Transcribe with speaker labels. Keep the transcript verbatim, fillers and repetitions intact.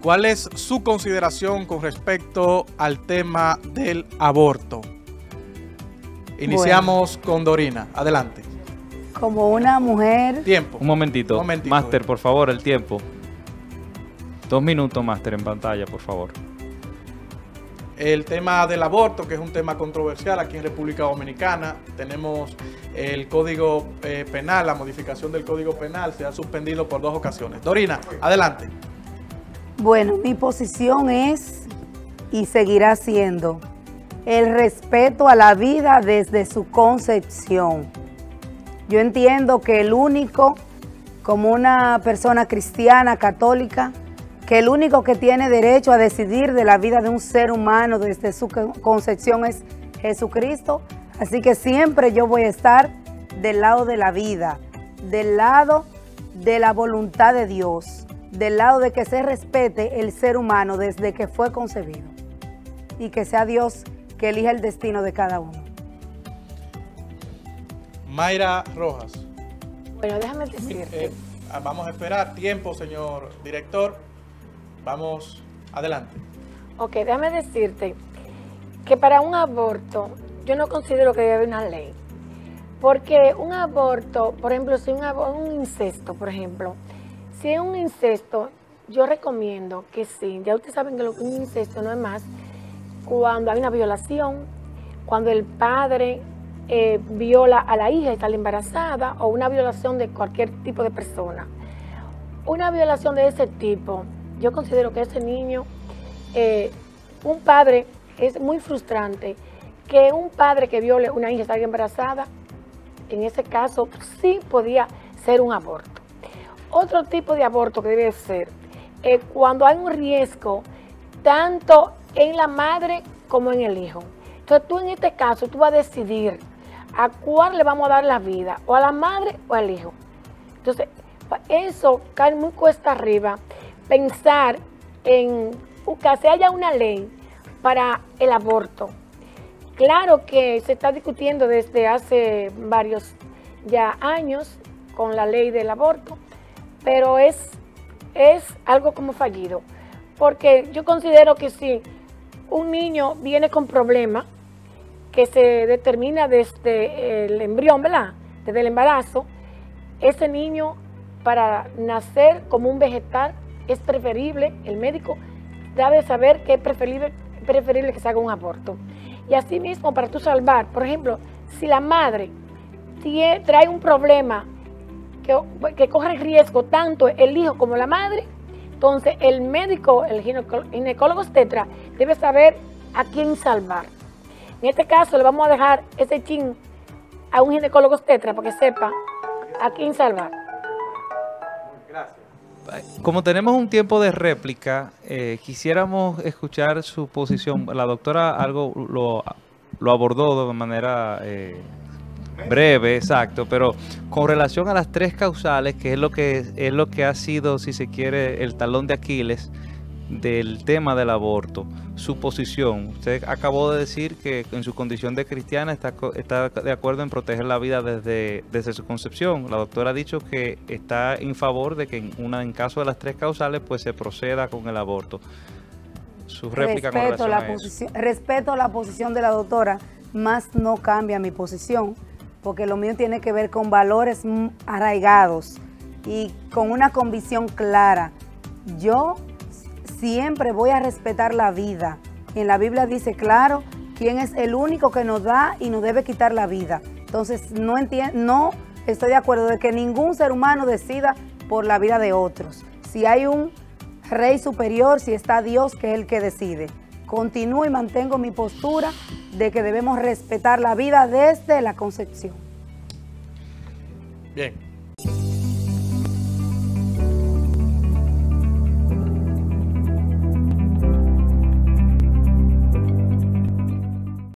Speaker 1: ¿Cuál es su consideración con respecto al tema del aborto? Iniciamos bueno. con Dorina. Adelante.
Speaker 2: Como una mujer...
Speaker 1: Tiempo.
Speaker 3: Un momentito.
Speaker 1: Un momentito.
Speaker 3: Máster, por favor, el tiempo. Dos minutos, Máster, en pantalla, por favor.
Speaker 1: El tema del aborto, que es un tema controversial aquí en República Dominicana. Tenemos el Código eh, Penal, la modificación del Código Penal se ha suspendido por dos ocasiones. Dorina, adelante.
Speaker 2: Bueno, mi posición es, y seguirá siendo, el respeto a la vida desde su concepción. Yo entiendo que el único, como una persona cristiana, católica, que el único que tiene derecho a decidir de la vida de un ser humano desde su concepción es Jesucristo. Así que siempre yo voy a estar del lado de la vida, del lado de la voluntad de Dios, del lado de que se respete el ser humano desde que fue concebido y que sea Dios que elija el destino de cada uno.
Speaker 1: Mayra Rojas.
Speaker 4: Bueno, déjame decirte.
Speaker 1: Eh, vamos a esperar tiempo, señor director. Vamos adelante.
Speaker 4: Ok, déjame decirte que para un aborto yo no considero que debe haber una ley. Porque un aborto, por ejemplo, si un, un incesto, por ejemplo, si es un incesto, yo recomiendo que sí. Ya ustedes saben que lo que un incesto no es más cuando hay una violación, cuando el padre eh, viola a la hija y está embarazada, o una violación de cualquier tipo de persona. Una violación de ese tipo, yo considero que ese niño, eh, un padre, es muy frustrante que un padre que viole una hija y está embarazada, en ese caso sí podía ser un aborto. Otro tipo de aborto que debe ser eh, cuando hay un riesgo tanto en la madre como en el hijo. Entonces tú en este caso tú vas a decidir a cuál le vamos a dar la vida, o a la madre o al hijo. Entonces eso cae muy cuesta arriba, pensar en que se haya una ley para el aborto. Claro que se está discutiendo desde hace varios ya años con la ley del aborto, pero es, es algo como fallido, porque yo considero que si un niño viene con problemas que se determina desde el embrión, ¿verdad? Desde el embarazo, ese niño para nacer como un vegetal es preferible, el médico debe saber que es preferible, preferible que se haga un aborto. Y asimismo, para tú salvar, por ejemplo, si la madre tiene, trae un problema que, que corre riesgo tanto el hijo como la madre, entonces el médico, el ginecólogo obstetra, debe saber a quién salvar. En este caso le vamos a dejar ese chin a un ginecólogo obstetra para que sepa a quién salvar.
Speaker 1: Gracias.
Speaker 3: Como tenemos un tiempo de réplica, eh, quisiéramos escuchar su posición. La doctora algo lo, lo abordó de manera eh, breve, exacto, pero con relación a las tres causales, que es lo que es lo que ha sido, si se quiere, el talón de Aquiles del tema del aborto, su posición. Usted acabó de decir que en su condición de cristiana está, está de acuerdo en proteger la vida desde, desde su concepción. La doctora ha dicho que está en favor de que en, una, en caso de las tres causales pues se proceda con el aborto. Su réplica con relación a eso.
Speaker 2: Respeto la posición de la doctora, más no cambia mi posición, porque lo mío tiene que ver con valores arraigados y con una convicción clara. Yo siempre voy a respetar la vida. En la Biblia dice claro quién es el único que nos da y nos debe quitar la vida. Entonces no, entiendo, no estoy de acuerdo de que ningún ser humano decida por la vida de otros. Si hay un rey superior, si está Dios, que es el que decide. Continúo y mantengo mi postura de que debemos respetar la vida desde la concepción.
Speaker 1: Bien.